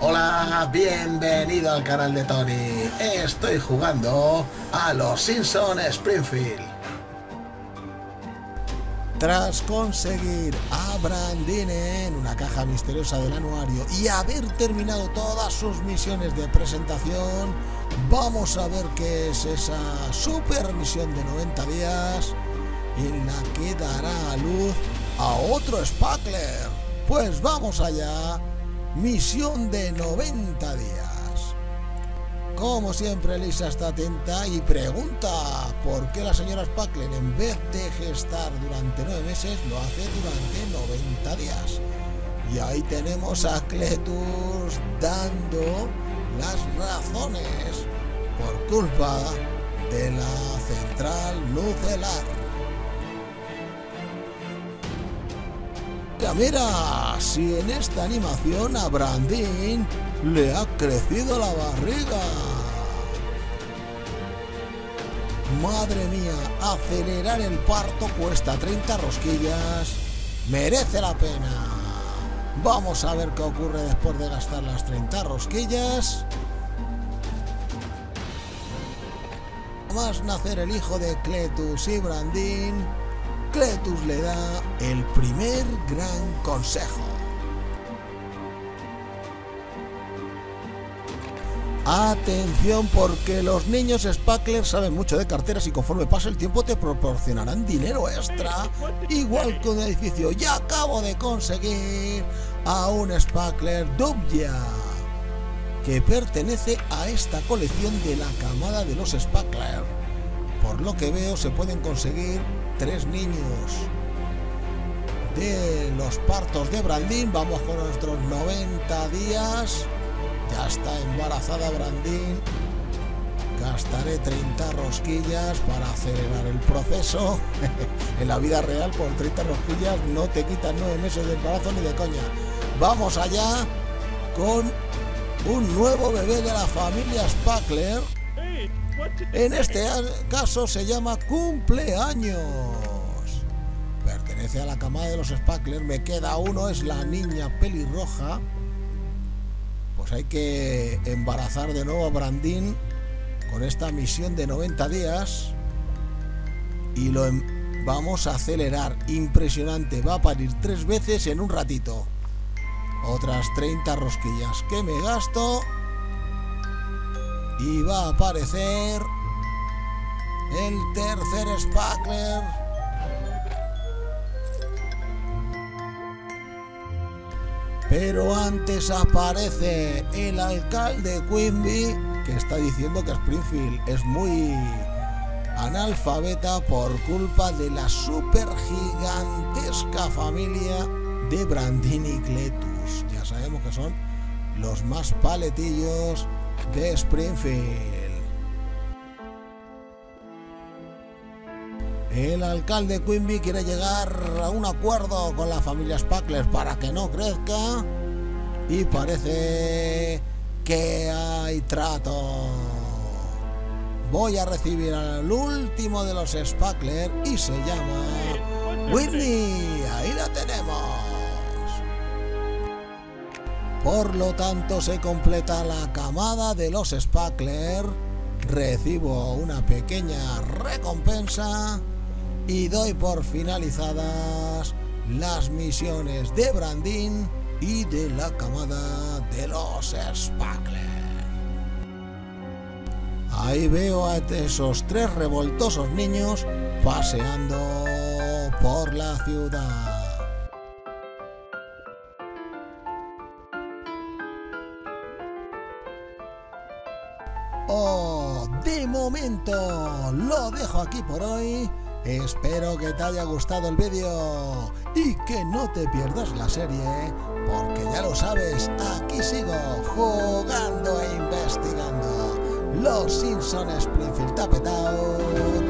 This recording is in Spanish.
Hola, bienvenido al canal de Tony. Estoy jugando a los Simpsons Springfield. Tras conseguir a Brandine en una caja misteriosa del anuario y haber terminado todas sus misiones de presentación, vamos a ver qué es esa super misión de 90 días en la que dará a luz a otro Spackler. Pues vamos allá. Misión de 90 días. Como siempre, Lisa está atenta y pregunta por qué la señora Spackler, en vez de gestar durante 9 meses, lo hace durante 90 días. Y ahí tenemos a Cletus dando las razones por culpa de la central nuclear. Mira, si en esta animación a Brandine le ha crecido la barriga. Madre mía, acelerar el parto cuesta 30 rosquillas. Merece la pena. Vamos a ver qué ocurre después de gastar las 30 rosquillas. Más nacer el hijo de Cletus y Brandine. Cletus le da el primer gran consejo. Atención, porque los niños Spackler saben mucho de carteras y conforme pase el tiempo te proporcionarán dinero extra, igual que un edificio. Ya acabo de conseguir a un Spackler Dubya, que pertenece a esta colección de la camada de los Spackler. Por lo que veo, se pueden conseguir 3 niños de los partos de Brandine. Vamos con nuestros 90 días. Ya está embarazada Brandine. Gastaré 30 rosquillas para acelerar el proceso. En la vida real, por 30 rosquillas no te quitan 9 meses de embarazo ni de coña. Vamos allá con un nuevo bebé de la familia Spackler. En este caso se llama cumpleaños. Pertenece a la camada de los Spackler. Me queda uno, es la niña pelirroja. Pues hay que embarazar de nuevo a Brandine con esta misión de 90 días. Y lo vamos a acelerar. Impresionante. Va a parir 3 veces en un ratito. Otras 30 rosquillas que me gasto. Y va a aparecer el tercer Spackler. Pero antes aparece el alcalde Quimby, que está diciendo que Springfield es muy analfabeta por culpa de la super gigantesca familia de Brandine y Cletus. Ya sabemos que son los más paletillos de Springfield. El alcalde Quimby quiere llegar a un acuerdo con la familia Spackler para que no crezca, y parece que hay trato. Voy a recibir al último de los Spackler y se llama Whitney. Ahí la tenemos. Por lo tanto, se completa la camada de los Spackler. Recibo una pequeña recompensa y doy por finalizadas las misiones de Brandine y de la camada de los Spackler. Ahí veo a esos 3 revoltosos niños paseando por la ciudad. De momento lo dejo aquí por hoy. Espero que te haya gustado el vídeo y que no te pierdas la serie, porque ya lo sabes, aquí sigo jugando e investigando. Los Simpsons Springfield tapetao.